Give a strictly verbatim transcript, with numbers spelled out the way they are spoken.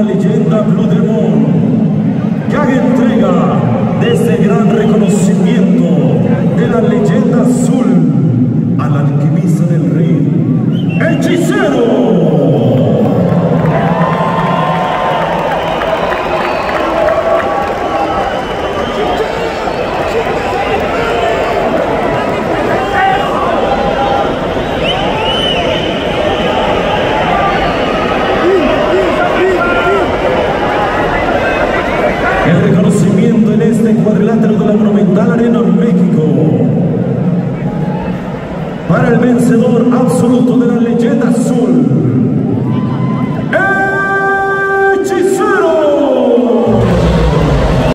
leyenda Blue Demon, que haga entrega de este gran reconocimiento de la leyenda azul al alquimista del ring, Hechicero. El reconocimiento en este cuadrilátero de la Monumental Arena México para el vencedor absoluto de la leyenda azul,